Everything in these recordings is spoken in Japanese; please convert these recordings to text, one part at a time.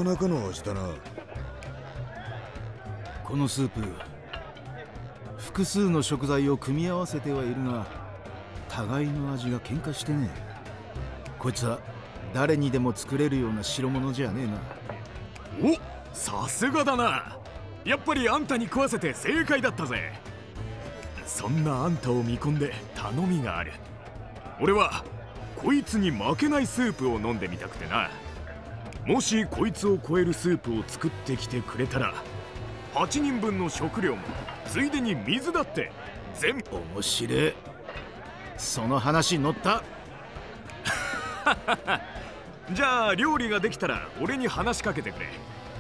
なかの味だな。 このスープ、複数の食材を組み合わせてはいるが、互いの味が喧嘩してね。こいつは誰にでも作れるような代物じゃねえな。 お、さすがだな。やっぱりあんたに食わせて正解だったぜ。そんなあんたを見込んで頼みがある。俺はこいつに負けないスープを飲んでみたくてな。もしこいつを超えるスープを作ってきてくれたら、8人分の食料もついでに水だって全部。 面白い。その話乗った。 じゃあ料理ができたら俺に話しかけてくれ。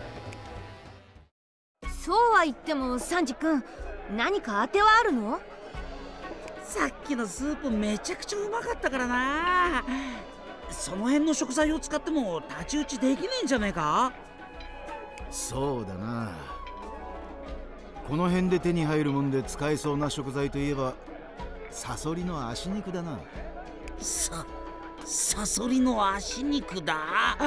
そうは言ってもサンジ君、何か当てはあるの？ さっきのスープめちゃくちゃうまかったからな。その辺の食材を使っても太刀打ちできねえんじゃねえか？ そうだな。この辺で手に入るもんで使えそうな食材といえばサソリの足肉だな。 サソリの足肉だ。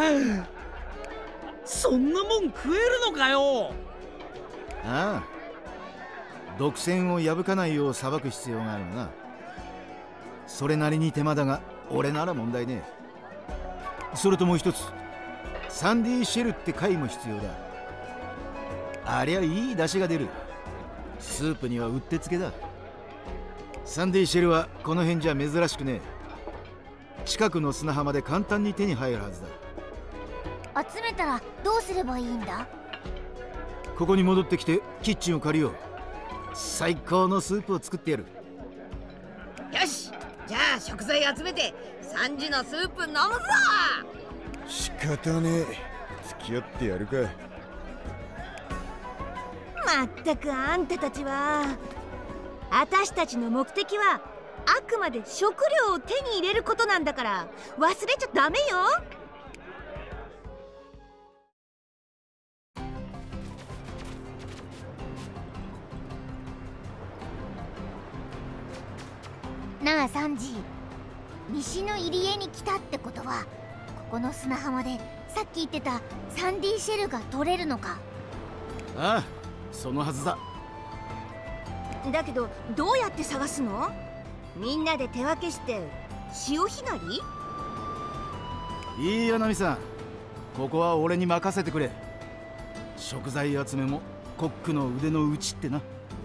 そんなもん食えるのかよ。 ああ、毒腺を破かないようさばく必要があるがな。それなりに手間だが俺なら問題ねえ。それともう一つ、サンディシェルって貝も必要だ。ありゃいい出汁が出る。スープにはうってつけだ。サンディシェルはこの辺じゃ珍しくねえ。近くの砂浜で簡単に手に入るはずだ。 集めたらどうすればいいんだ？ ここに戻ってきてキッチンを借りよう。最高のスープを作ってやる。 よし、じゃあ食材集めて3時のスープ飲むぞ。 仕方ねえ、付き合ってやるか。 まったくあんたたちは。私たちの目的はあくまで食料を手に入れることなんだから忘れちゃダメよ。 なあサンジ、西の入り江に来たってことは、ここの砂浜でさっき言ってたサンディシェルが取れるのか？ ああ、そのはずだ。 だけどどうやって探すの？みんなで手分けして潮干狩り？ いいやナミさん、ここは俺に任せてくれ。食材集めもコックの腕の内ってな。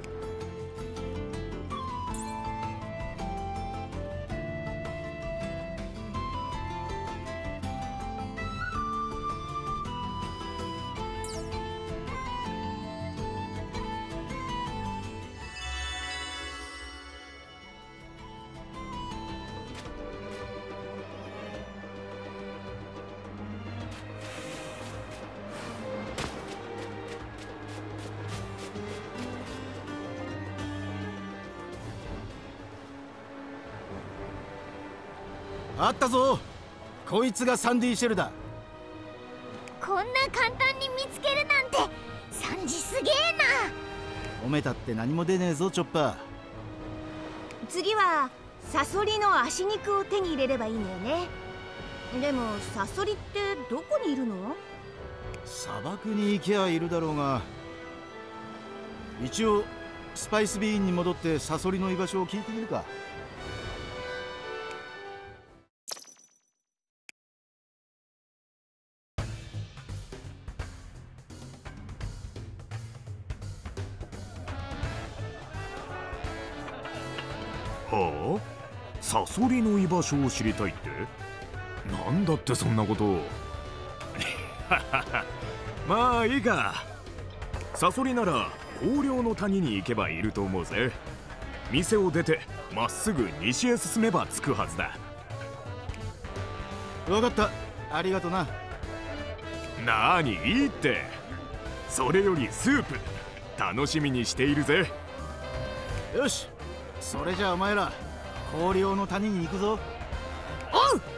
あったぞ。こいつがサンディシェルだ。 こんな簡単に見つけるなんてサンジすげえな。 褒めたって何も出ねえぞチョッパー。 次はサソリの足肉を手に入れればいいのよね。でもサソリってどこにいるの？ 砂漠に行けばいるだろうが、一応スパイスビーンに戻ってサソリの居場所を聞いてみるか。 はあ、サソリの居場所を知りたいって？なんだってそんなことを。まあいいか。サソリなら荒涼の谷に行けばいると思うぜ。店を出てまっすぐ西へ進めば着くはずだ。 分かった、ありがとな。 なーに、いいって。それよりスープ楽しみにしているぜ。 よし、それじゃあお前ら荒涼の谷に行くぞ。 おう。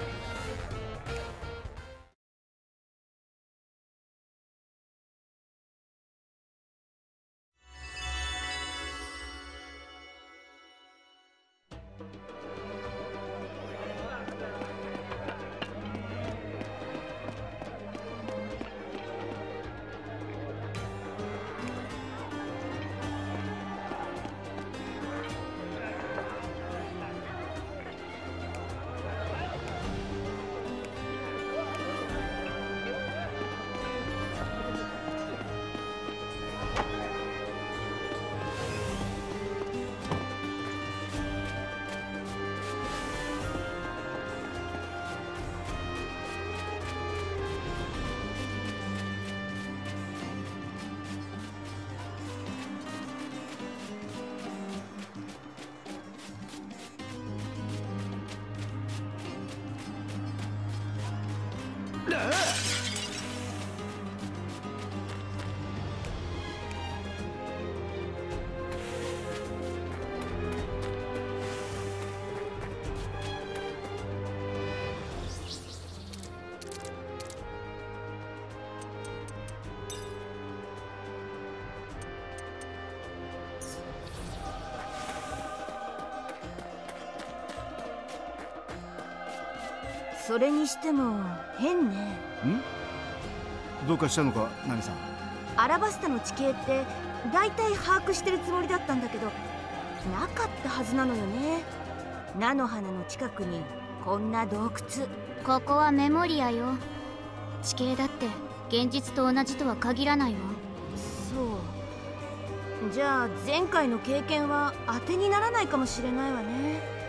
それにしても変ね。 どうかしたのか、ナミさん。 アラバスタの地形って大体把握してるつもりだったんだけど、なかったはずなのよね。菜の花の近くにこんな洞窟。 ここはメモリアよ。地形だって現実と同じとは限らないわ。 そう。じゃあ前回の経験は当てにならないかもしれないわね。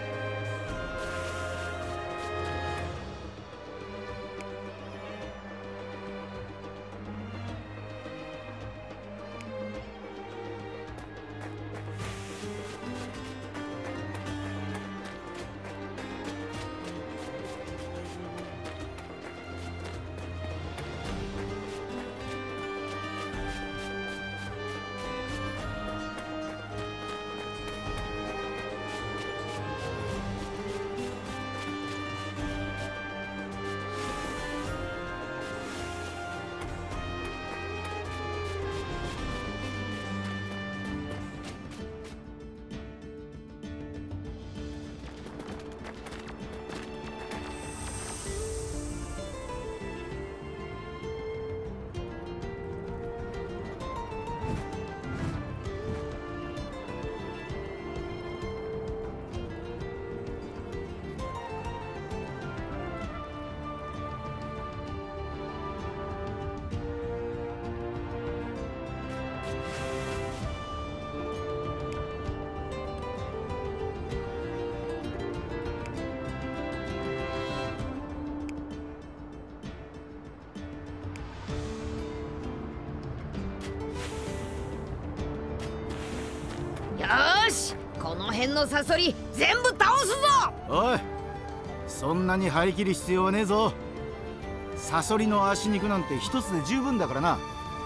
よーし、この辺のサソリ全部倒すぞ。 おい、そんなに張り切る必要はねえぞ。サソリの足肉なんて一つで十分だからな。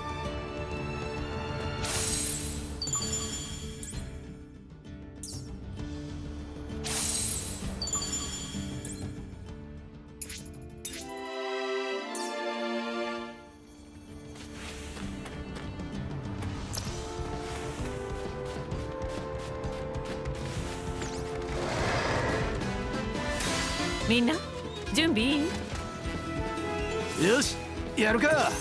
みんな準備いい？ よし、やるか。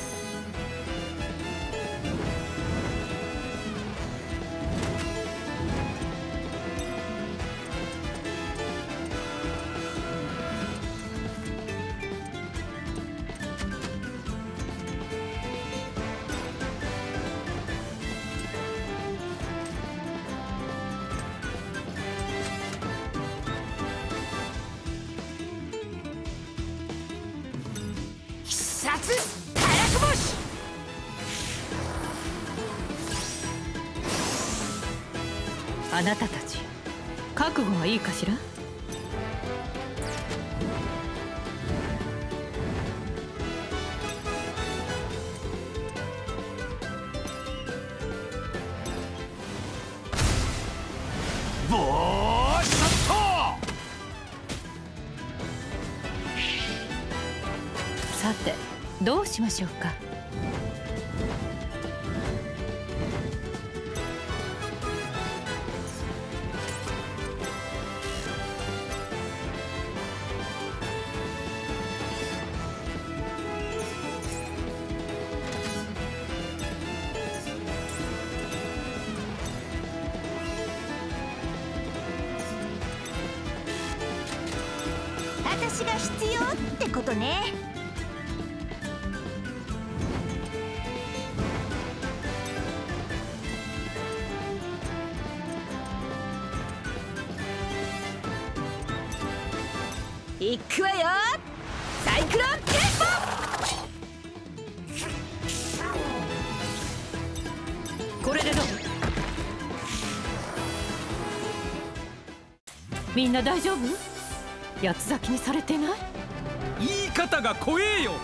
あなたたち覚悟はいいかしら？ ボーショット。 さてどうしましょうか。 私が必要ってことね。いくわよ、サイクロンテンこれでどう？みんな大丈夫？八つ咲きにされてない？ 言い方が怖えよ。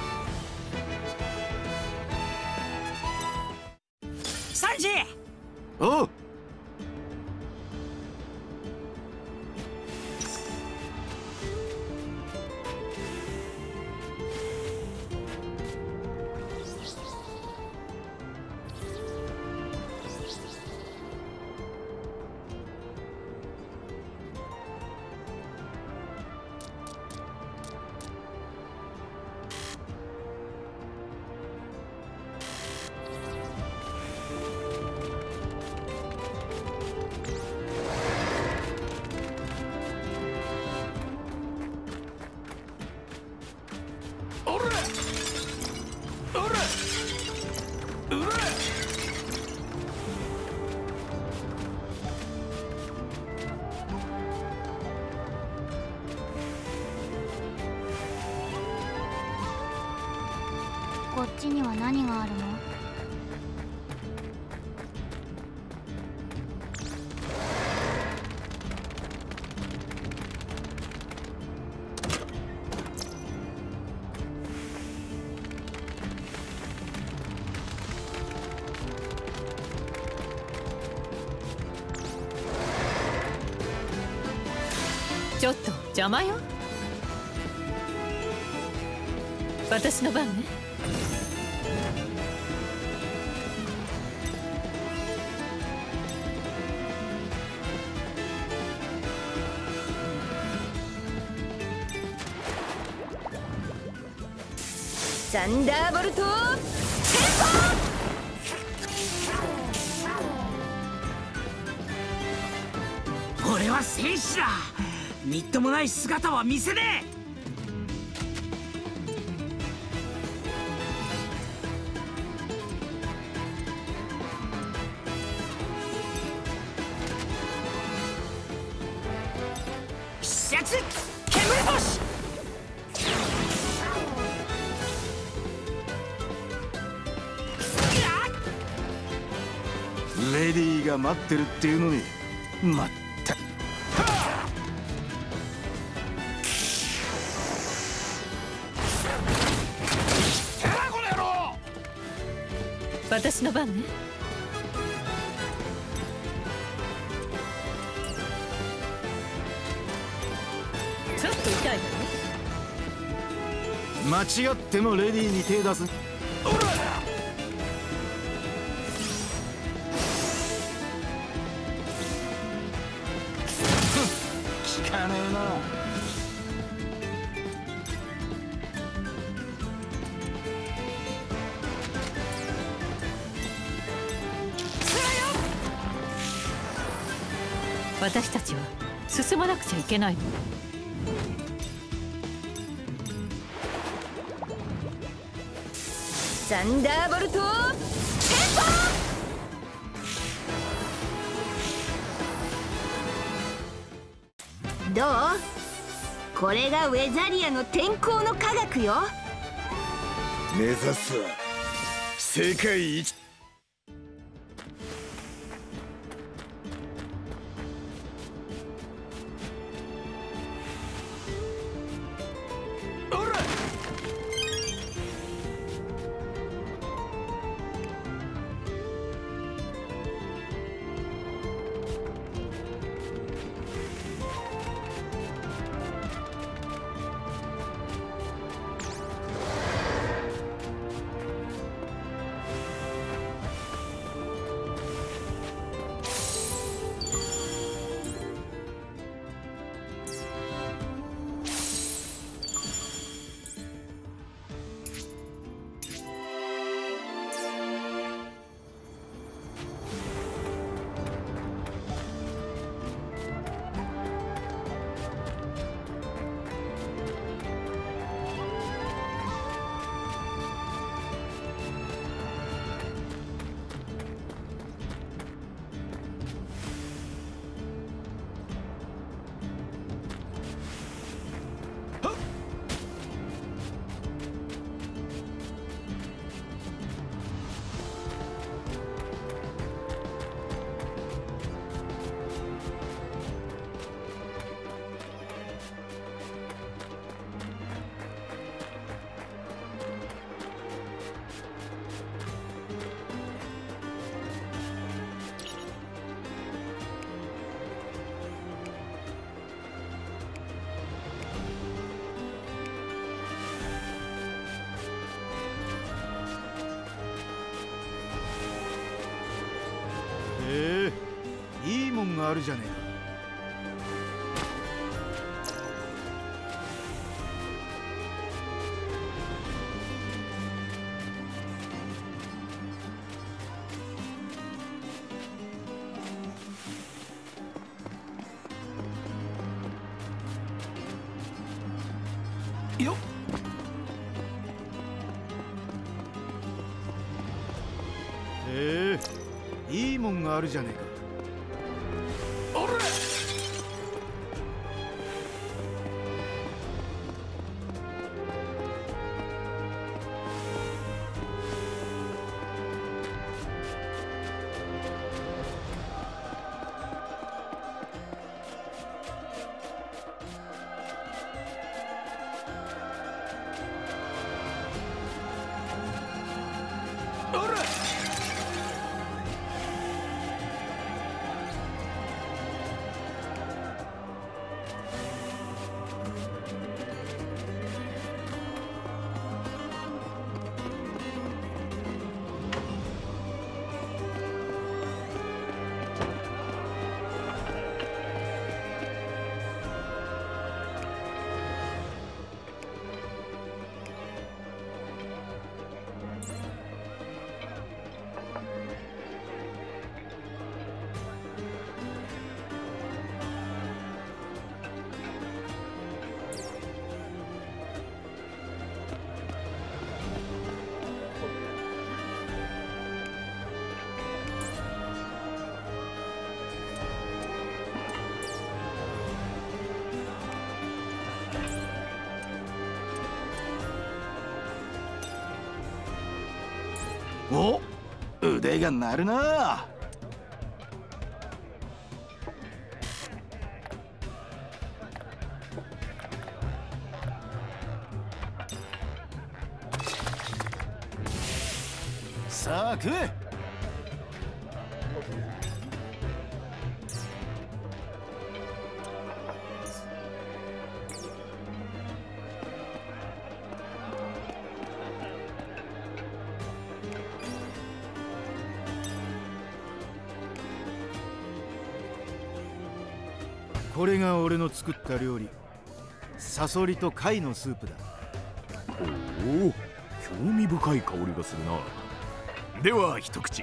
サンジ！ おう。 ちには何があるの？ ちょっと邪魔よ。私の番ね。 サンダーボルト俺は戦士だ。みっともない姿は見せねえ。必殺煙星。 レディーが待ってるっていうのにまった。 私の番ね。ちょっと痛いわね。 間違ってもレディーに手出す。おら！聞かねえな。 私たちは進まなくちゃいけないの。 サンダーボルトどう？これがウェザリアの天候の科学よ。 目指すは世界一。 いいもんがあるじゃねえか。よっ。いいもんがあるじゃねえか。 腕が鳴るな。さあ食え。これが俺の作った料理、サソリと貝のスープだ。 おお、興味深い香りがするな。では一口。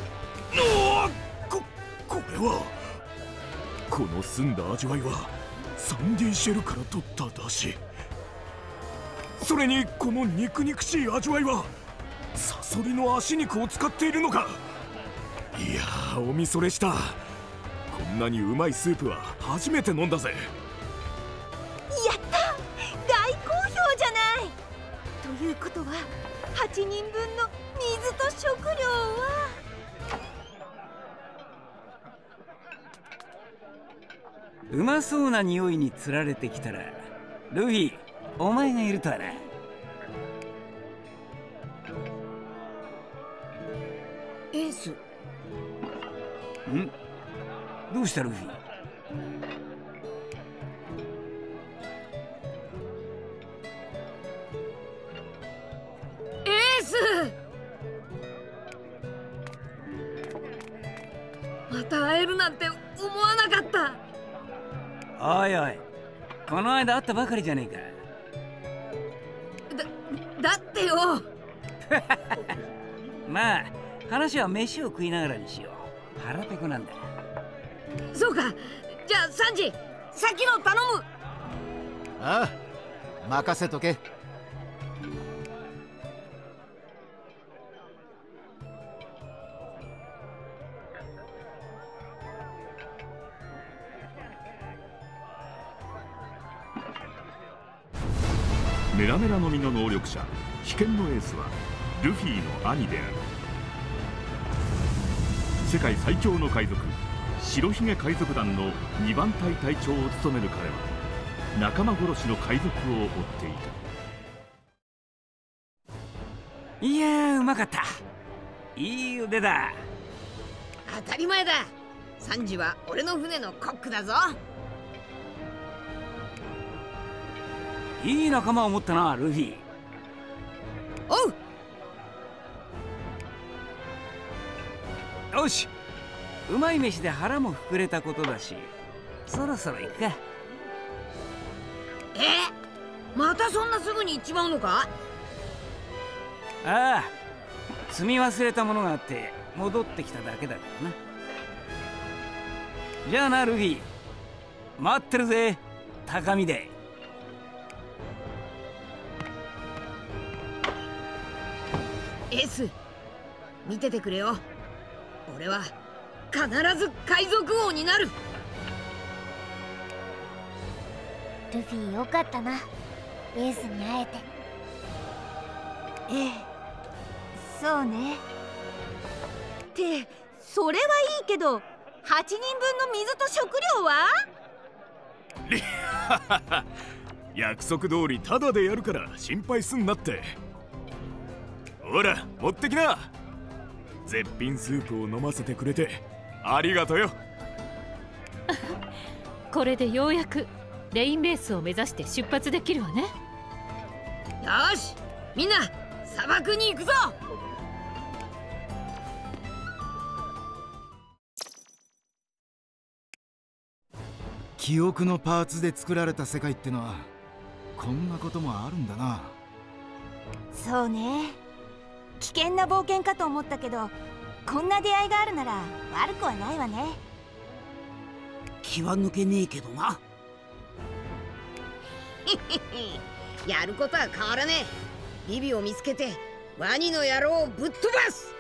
これは、この澄んだ味わいはサンディシェルから取った出汁。それにこの肉々しい味わいはサソリの足肉を使っているのか。いやー、おみそれした。こんなにうまいスープは初めて飲んだぜ。 やった、大好評じゃない。ということは8人分の水と食料は。 うまそうな匂いにつられてきたら、ルフィ、お前がいるとはな。 エース。 ん？どうしたルフィ？ エース！また会えるなんて思わなかった。 おいおい、この間会ったばかりじゃねえか。だってよ。 まあ話は飯を食いながらにしよう。腹ペコなんだ。 そうか。じゃあサンジ、先の頼む。 ああ、任せとけ。 メラメラの実の能力者、危険のエースはルフィの兄である。世界最強の海賊、白ひげ海賊団の2番隊隊長を務める彼は仲間殺しの海賊を追っていた。 いやー、うまかった。いい腕だ。 当たり前だ。サンジは俺の船のコックだぞ。 いい仲間を持ったな、ルフィ。 おう。 よし、うまい飯で腹も膨れたことだし、そろそろ行くか。 またそんなすぐに行っちまうのか。 ああ、積み忘れたものがあって戻ってきただけだからな。じゃあなルフィ、待ってるぜ高見で。 エース、見ててくれよ。俺は必ず海賊王になる。 ルフィ、よかったな、エースに会えて。 ええ、そうね。ってそれはいいけど、8人分の水と食料は？ 約束通りタダでやるから心配すんなって。ほら持ってきな。絶品スープを飲ませてくれてありがとよ。 これでようやくレインベースを目指して出発できるわね。 よし、みんな砂漠に行くぞ。 記憶のパーツで作られた世界ってのはこんなこともあるんだな。 そうね。危険な冒険かと思ったけど、こんな出会いがあるなら悪くはないわね。 気は抜けねえけどな。 やることは変わらねえ。ビビを見つけてワニの野郎をぶっ飛ばす。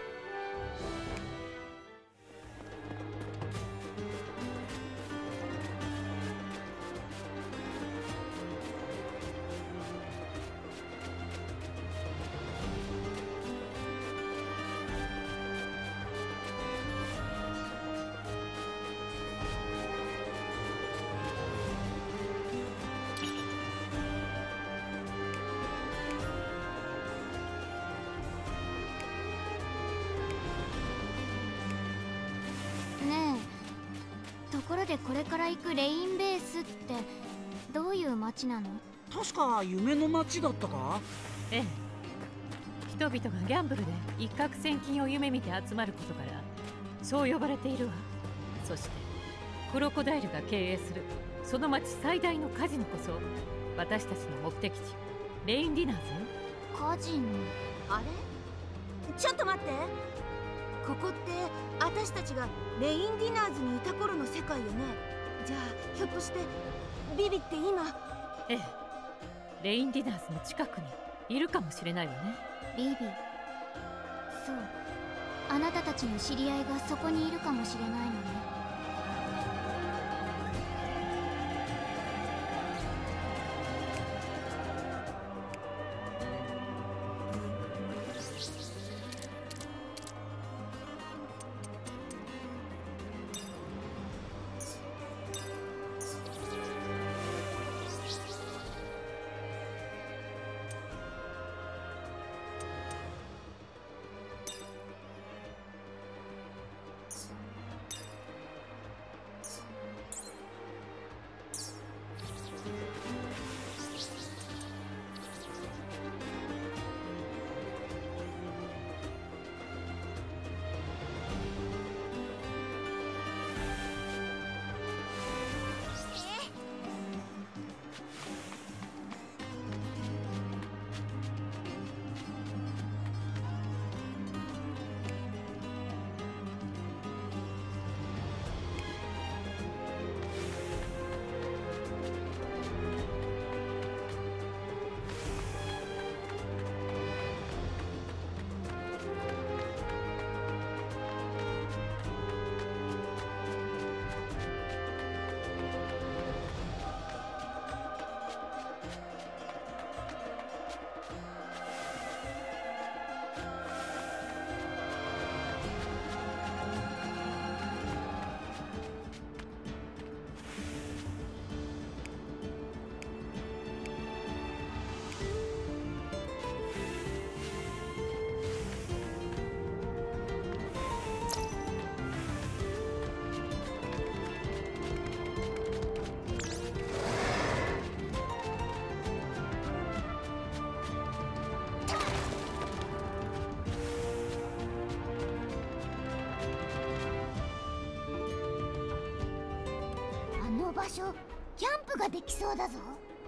ころでこれから行くレインベースってどういう街なの？ 確か夢の街だったか？ ええ、人々がギャンブルで一攫千金を夢見て集まることからそう呼ばれているわ。そしてクロコダイルが経営するその町最大のカジノこそ私たちの目的地レインディナーズよ。 カジノ？ あれ、ちょっと待って、ここって私たちがレインディナーズにいた頃の世界よね。じゃあひょっとしてビビって今… ええ、レインディナーズの近くにいるかもしれないわね。 ビビ、そう、あなたたちの知り合いがそこにいるかもしれないのね。場所、キャンプができそうだぞ。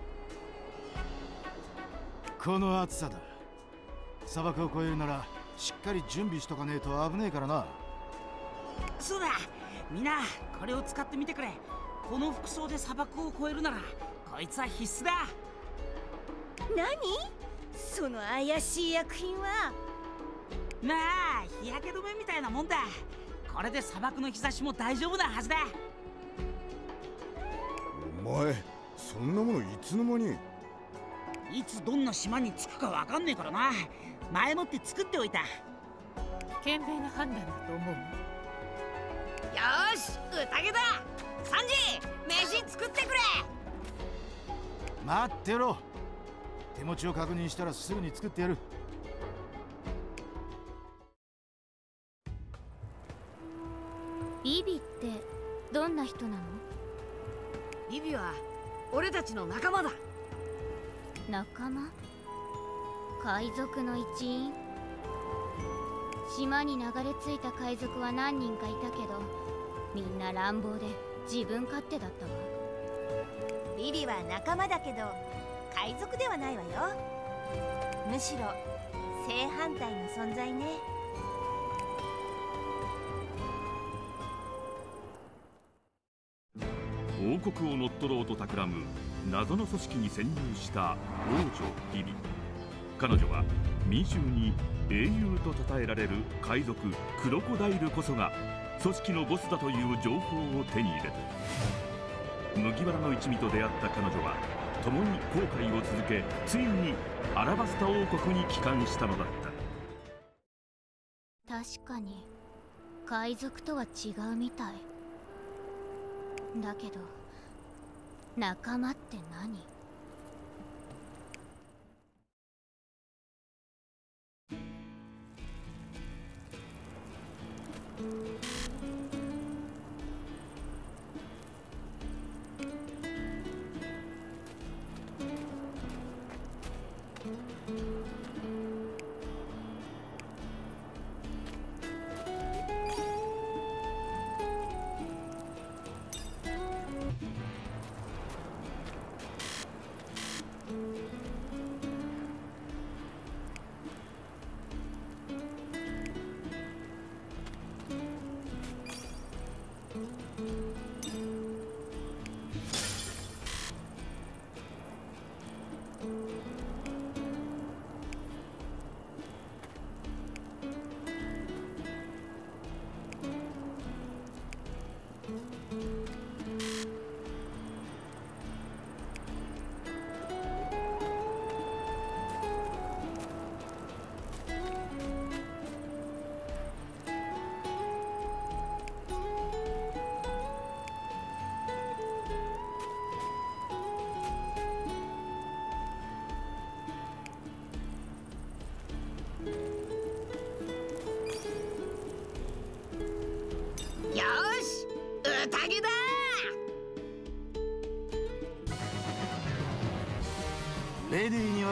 この暑さだ。砂漠を越えるならしっかり準備しとかねえと危ねえからな。 そうだ、みんなこれを使ってみてくれ。この服装で砂漠を越えるならこいつは必須だ。 何？その怪しい薬品は？ まあ日焼け止めみたいなもんだ。これで砂漠の日差しも大丈夫なはずだ。 お前、そんなものいつの間に？ いつどんな島に着くかわかんねえからな。前もって作っておいた。 賢明な判断だと思う。 よーし、宴だ。サンジ、飯作ってくれ。 待ってろ。手持ちを確認したらすぐに作ってやる。 ビビってどんな人なの？ ビビは俺たちの仲間だ。 仲間？海賊の一員？島に流れ着いた海賊は何人かいたけど、みんな乱暴で自分勝手だったわ。 ビビは仲間だけど海賊ではないわよ。むしろ正反対の存在ね。 王国を乗っ取ろうと企む謎の組織に潜入した王女ビビ。彼女は民衆に英雄と称えられる海賊クロコダイルこそが組織のボスだという情報を手に入れた。麦わらの一味と出会った彼女は共に航海を続け、ついにアラバスタ王国に帰還したのだった。 確かに海賊とは違うみたいだけど、仲間って何？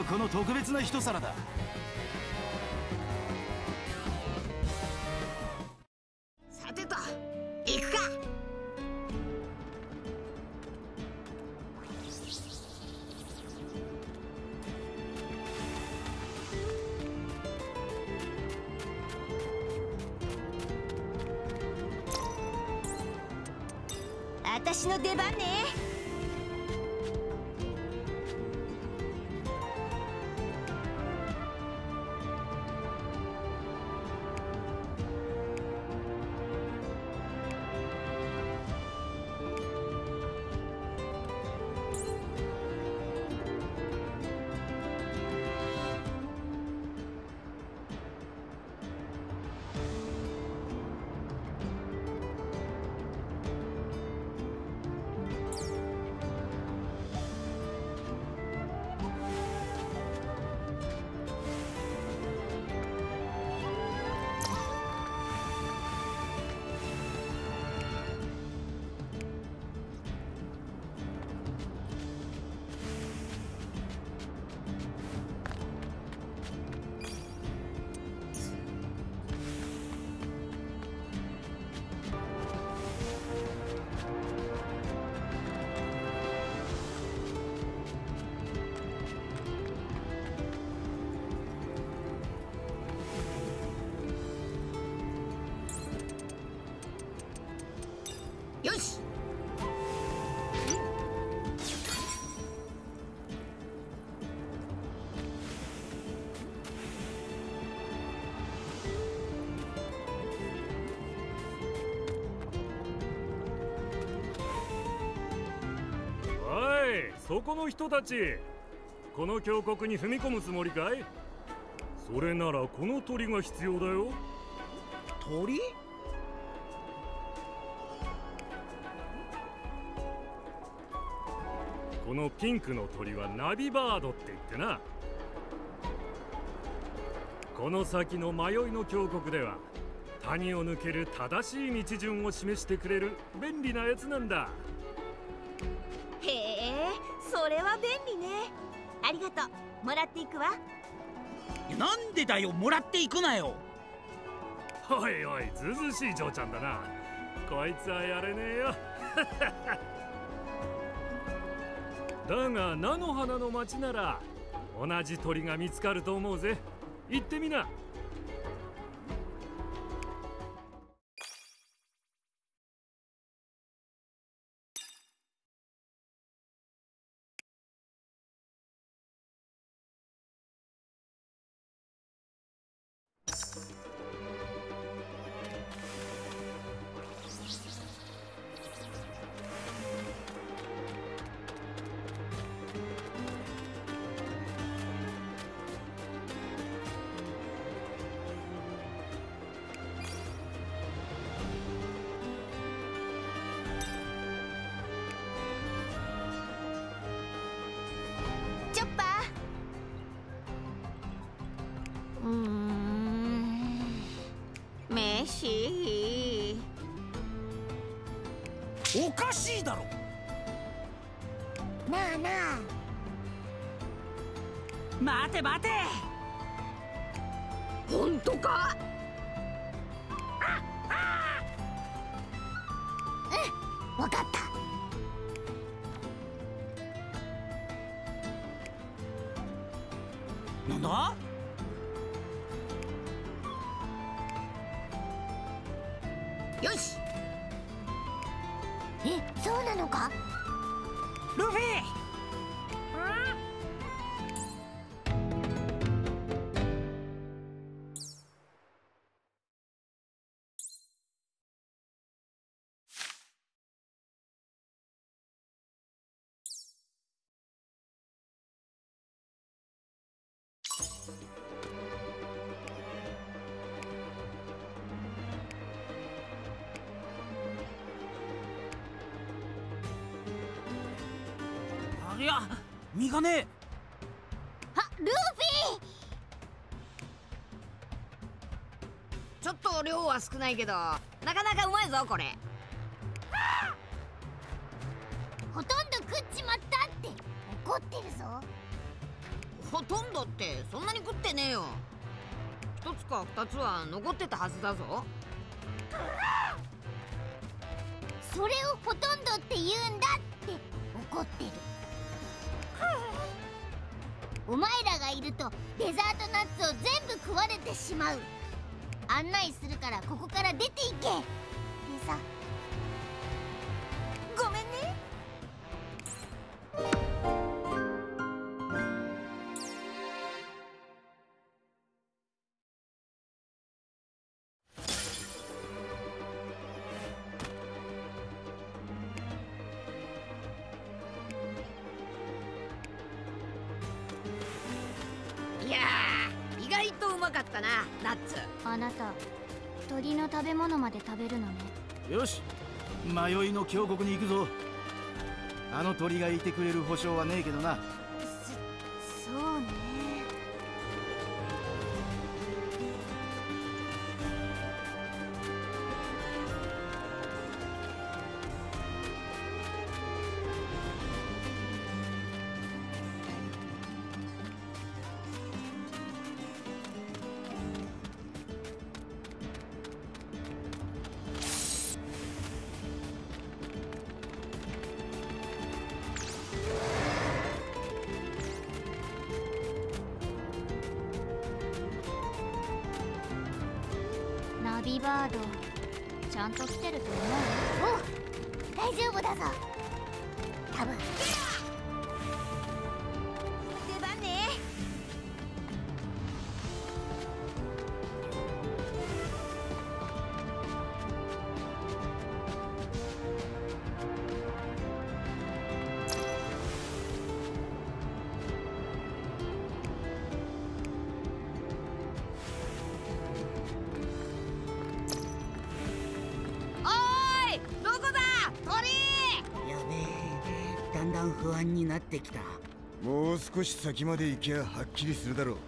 この特別な一皿だ。 さてと行くか。 私の出番ね。よし。 おい、そこの人たち、この峡谷に踏み込むつもりかい？それならこの鳥が必要だよ。 鳥？ このピンクの鳥はナビバードって言ってな、この先の迷いの峡谷では谷を抜ける正しい道順を示してくれる便利なやつなんだ。 へえ、それは便利ね。ありがとう。もらっていくわ。 なんでだよ、もらっていくなよ。 おいおい、ずうずうしい嬢ちゃんだな。こいつはやれねえよ。だが菜の花の町なら同じ鳥が見つかると思うぜ。行ってみな。 チョッパー。メシおかしいだろ。 なあなあ、 待て待て。 本当か？ うん、わかった。 なんだ？ よし。 え、そうなのか？ ルフィ！いや、身がねえ。 あ、ルフィ！ ちょっと量は少ないけどなかなかうまいぞこれ。 ほとんど食っちまったって怒ってるぞ。 ほとんどってそんなに食ってねえよ。一つか二つは残ってたはずだぞ。 それをほとんどって言うんだって怒ってる。お前らがいるとデザートナッツを全部食われてしまう。案内するからここから出ていけ。でさ、 ごめんね。 いやー、意外とうまかったな、ナッツ。 あなた鳥の食べ物まで食べるのね。 よし、迷いの峡谷に行くぞ。あの鳥がいてくれる保証はねえけどな。 そうね。ナビバードちゃんと来てると思う？お、大丈夫だぞ多分。 出番ね。 だんだん不安になってきた。 もう少し先まで行きゃはっきりするだろう。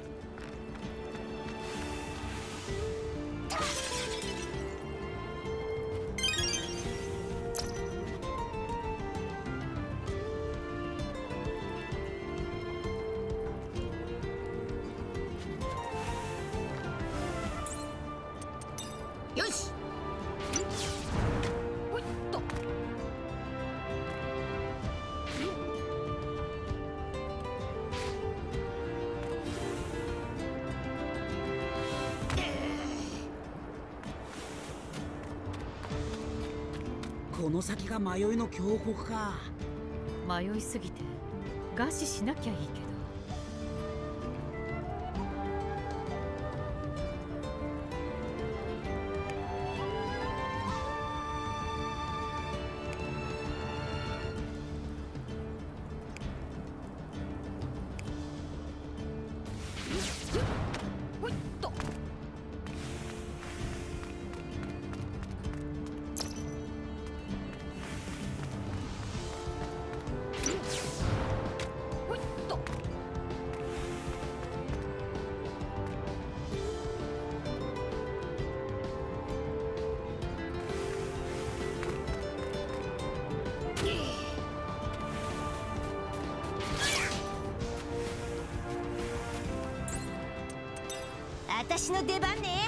よし。ほいっと。 この先が迷いの峡谷か。 迷いすぎて餓死しなきゃいいけど。 ほいっと。ほいっと。 私の出番ね。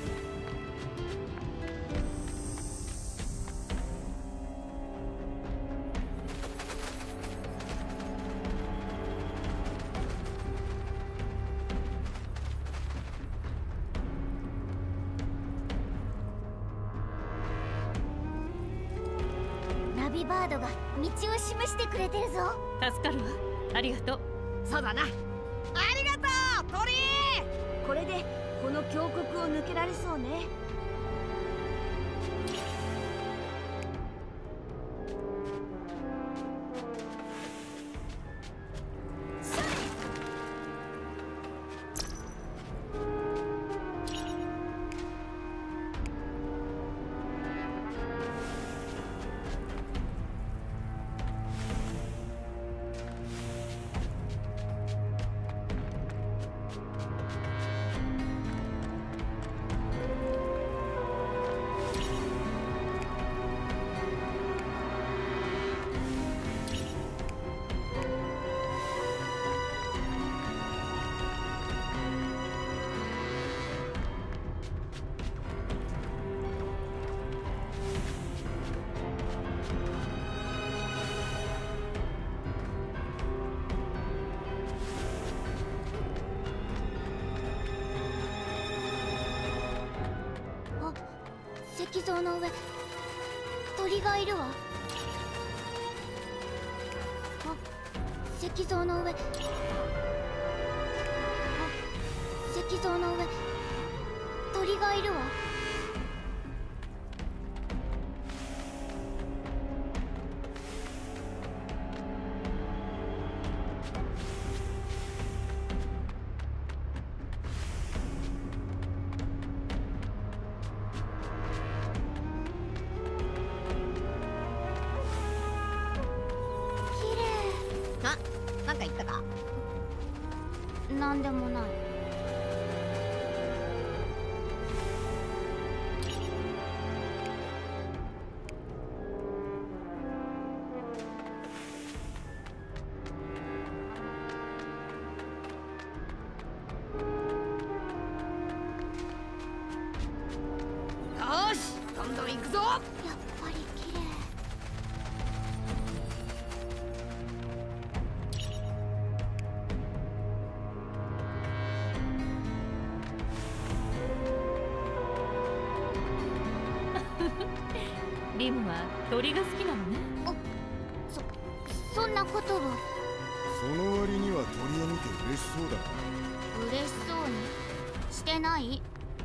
ナビバードが道を示してくれてるぞ。 助かるわ。ありがとう。 そうだな。ありがとう、鳥。 これでこの峡谷を抜けられそうね。 石像の上鳥がいるわ。あ、石像の上、あ、石像の上鳥がいるわ。 なんか言ったか？ なんでもない。 よし、どんどん行くぞ。 やっぱり綺麗。 リムは鳥が好きなのね。 そんなことは。 その割には鳥を見て嬉しそうだな。 嬉しそうにしてない？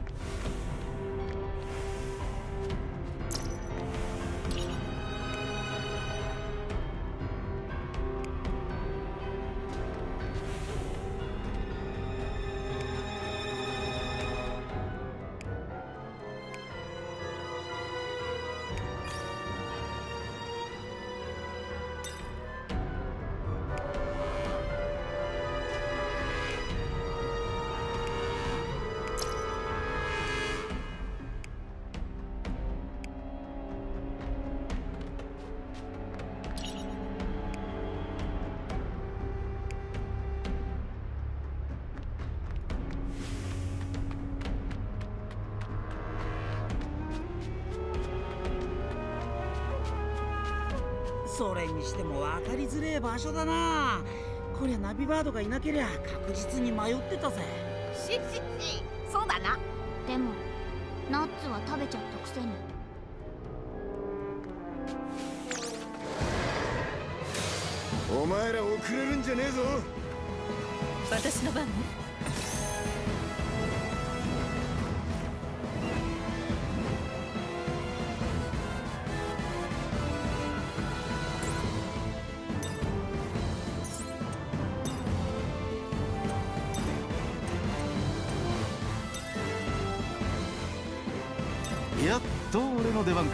それにしても分かりづれえ場所だな。こりゃナビバードがいなけりゃ確実に迷ってたぜ。 そうだな。 でもナッツは食べちゃったくせに。 お前ら遅れるんじゃねえぞ。 私の番ね。 やっと俺の出番か。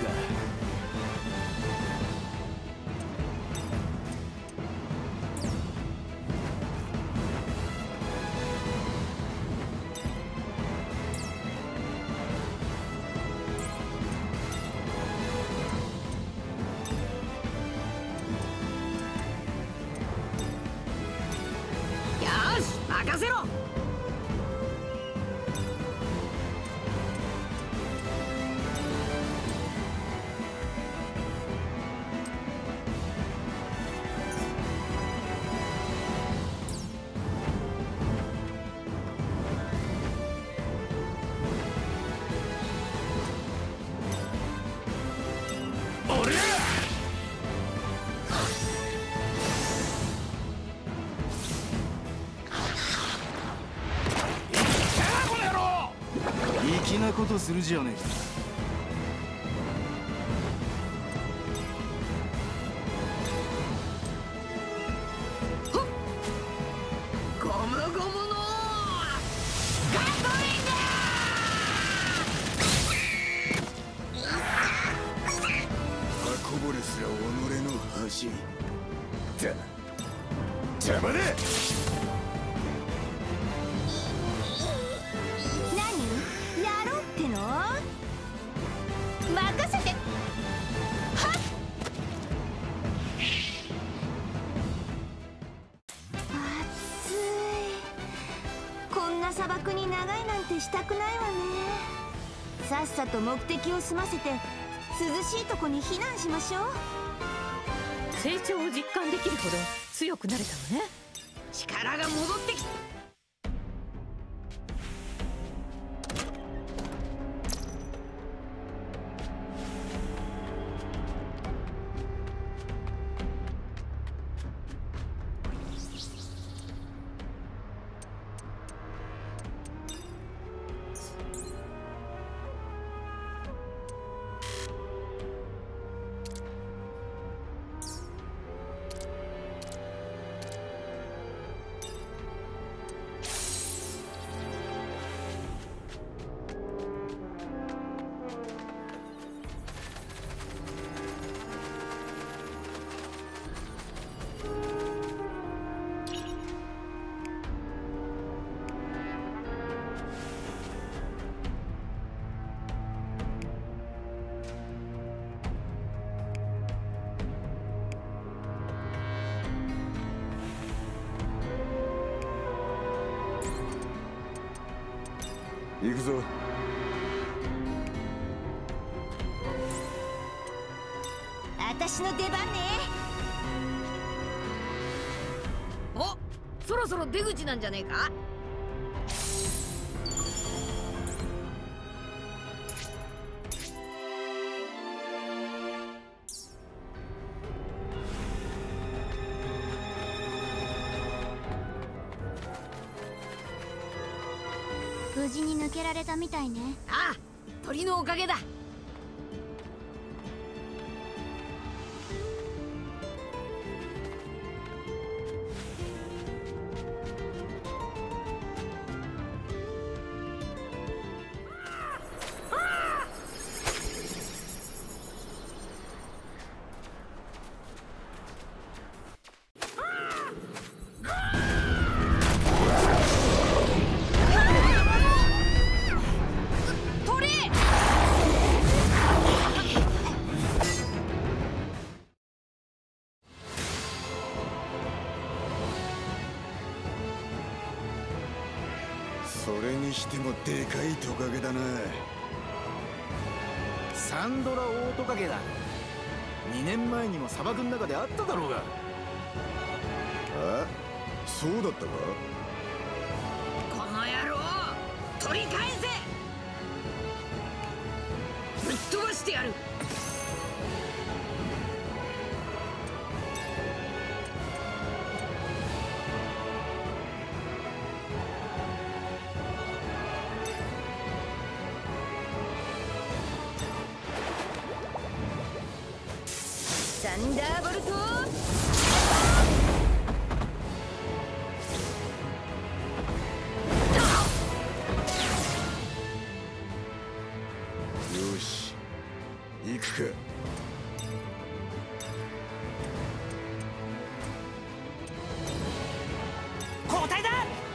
よし、任せろ。 粋なことするじゃねえか。 ゴムゴムのガトリン刃こぼれすら己の恥だ。邪魔だ。 何やろうっての？任せて。はっ。暑い。こんな砂漠に長いなんてしたくないわね。さっさと目的を済ませて涼しいとこに避難しましょう。 成長を実感できるほど強くなれたのね。 力が戻ってきた。 行くぞ。 私の出番ね。 お、そろそろ出口なんじゃねえか。 無事に抜けられたみたいね。 ああ、鳥のおかげだ。 それにしてもでかいトカゲだな。 サンドラオオトカゲだ。2年前にも砂漠の中であっただろうが。 あ、そうだったか。 この野郎、取り返せ。ぶっ飛ばしてやる。サンダーボルト。 よし、行くか。 交代だ。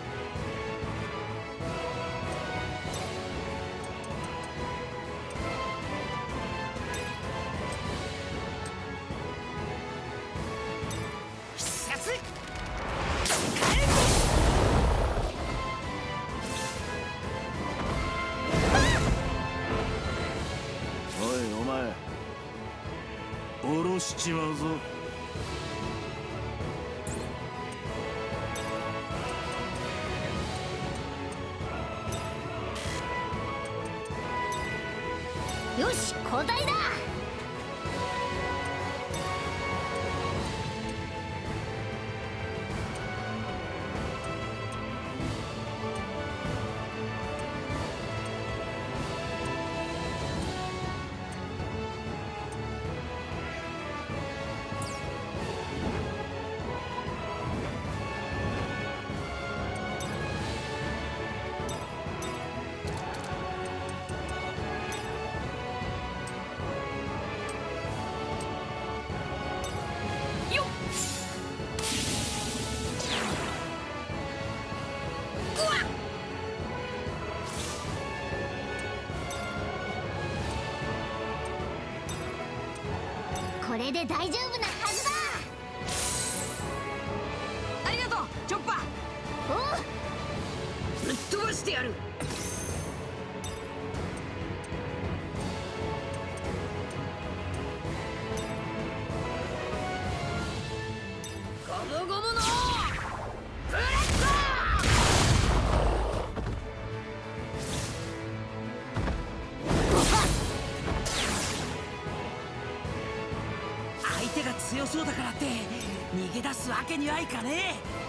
下ろしちまうぞ。 よし、交代だ。これで大丈夫なはずだ。 ありがとう、チョッパー。 おう、 ぶっ飛ばしてやる。ゴムゴムのブレッ相手が強そうだからって逃げ出すわけにはいかねえ。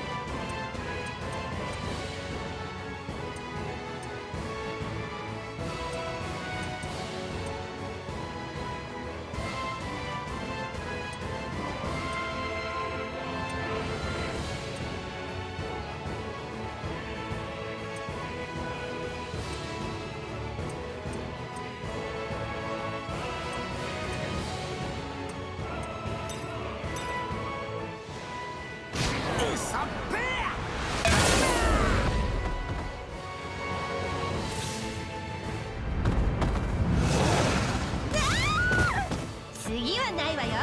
次はないわよ。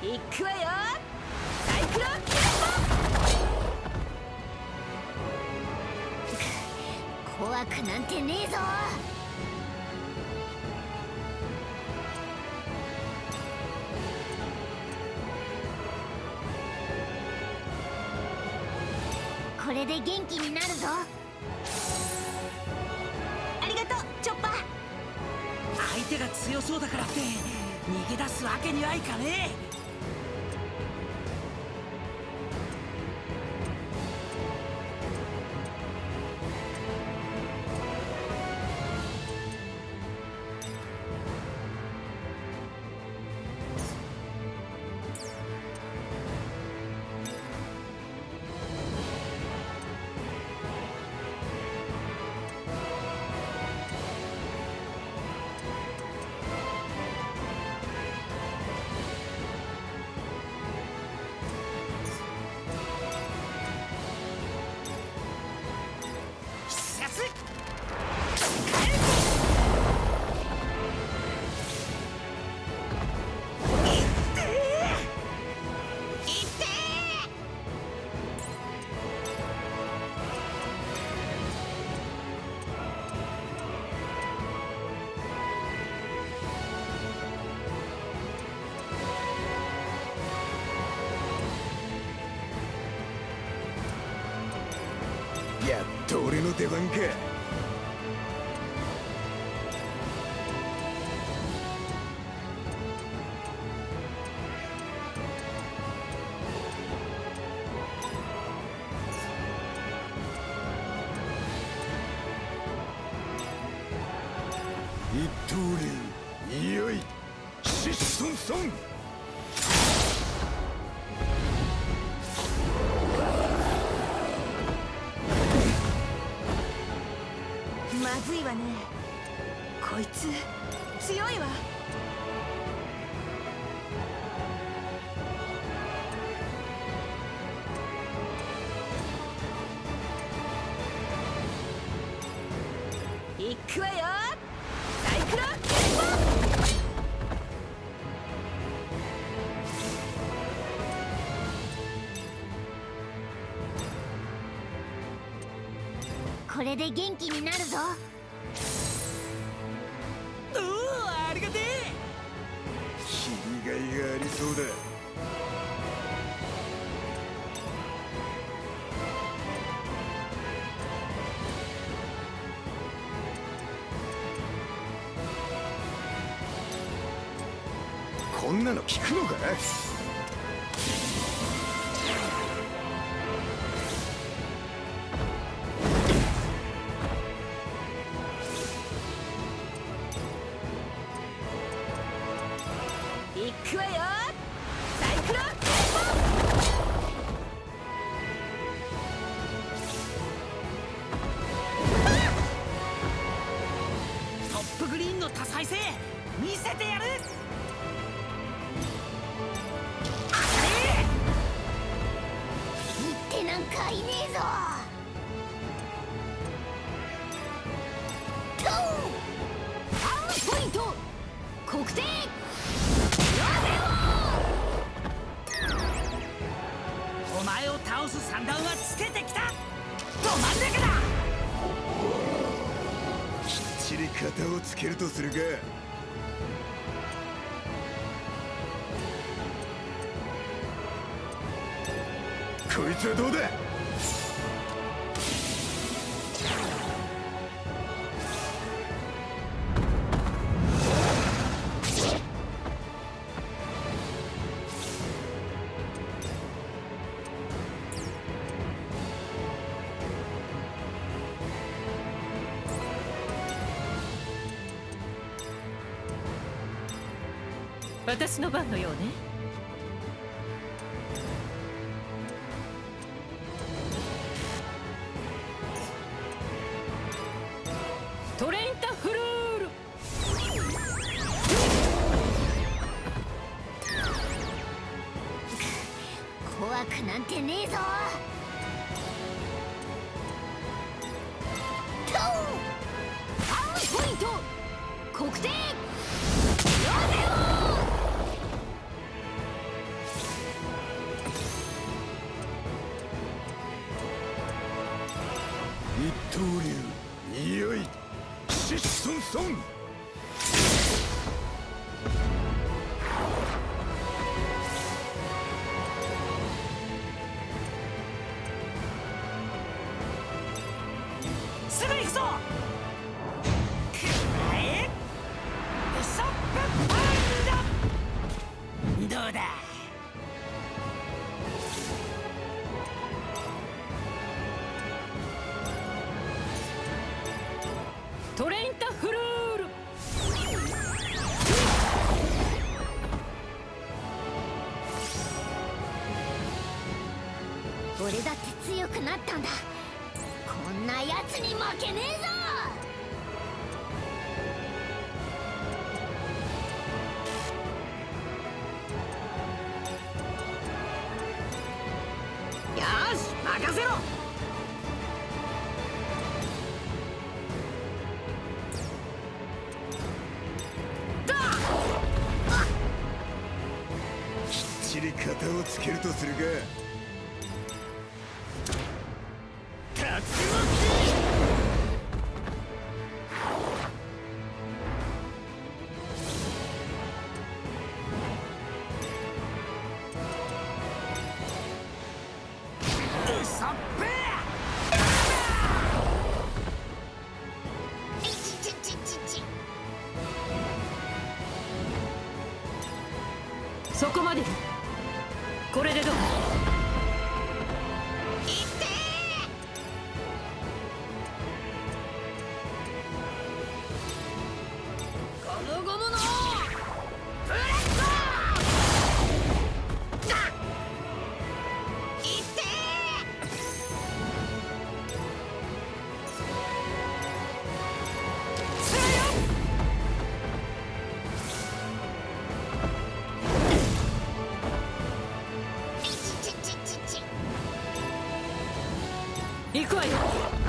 行くわよ。サイクロンキ怖くなんてねえぞ。これで元気になるぞ。 ありがとうチョッパー。 相手が強そうだからって逃げ出すわけにはいかねえ。 やっと俺の出番か。一刀流いよいシソンソン。 まずいわね。こいつ強いわ。 行くわよ。サイクロンキこれで元気になるぞ。 おお、ありがてえ。 切りがいがありそうだ。こんなの効くのか。 行くわよ。サイクロントップグリーンの多彩性見せてやる。 言ってなんかいねえぞ。トーアウトポイント国定。 お前を倒す算段はつけてきた。ど真ん中だ。 きっちり型をつけるとするか。こいつはどうだ。 私の番のようね。トレインタフルール。 怖くなんてねえぞ。トーアウトポイント国定。 ソン。 すぐ行くぞ。くらえウソップパンダ。どうだ。 トレインタフルール。 俺だって強くなったんだ。こんなやつに負けねえぞ。 よし任せろ。 きっちり型をつけるとするか。 そこまで。これでどう？ ゴムゴムのブレッド。いって行くわよ。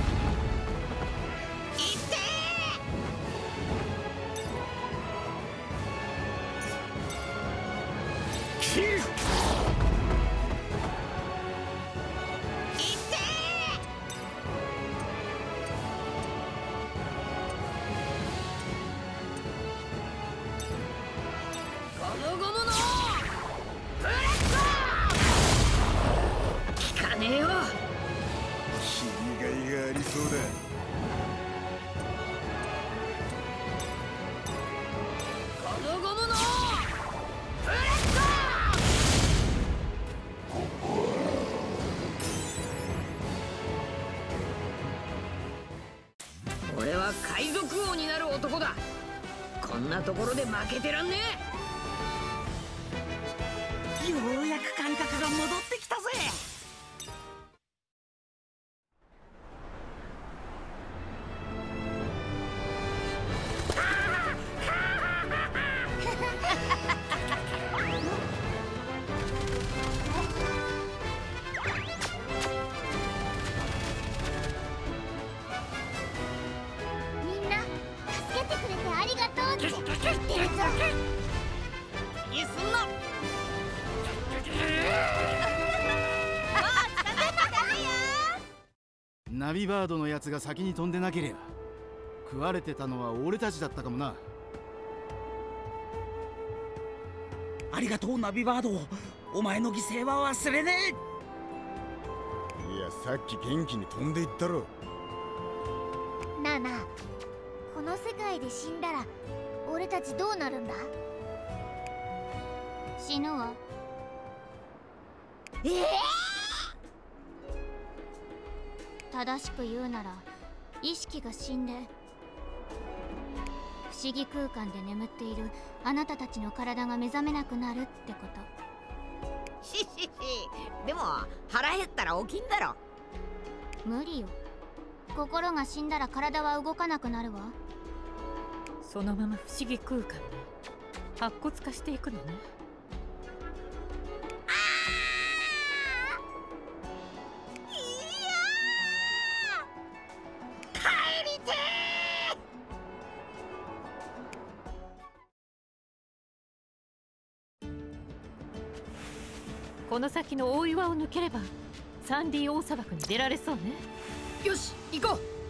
ゴムゴムのブレッド。効かねえよ。 気概がありそうだ。 ゴムゴムのブレッド。俺は海賊王になる男だ。こんなところで負けてらんねえ。 ようやく感覚が戻ってきたぜ。 みんな助けてくれてありがとうって言ってるぞ。 気にすんな。 ナビバードのやつが先に飛んでなけりゃ食われてたのは俺たちだったかもな。 ありがとうナビバード。お前の犠牲は忘れねえ。 いや、さっき元気に飛んでいったろ。 なあなあ、この世界で死んだら俺たちどうなるんだ？死ぬわ。正しく言うなら意識が死んで不思議空間で眠っているあなたたちの体が目覚めなくなるってこと。 ししし。でも腹減ったら起きんだろ。 無理よ。心が死んだら体は動かなくなるわ。 そのまま不思議空間で白骨化していくのね。この先の大岩を抜ければサンディ大砂漠に出られそうね。 よし行こう。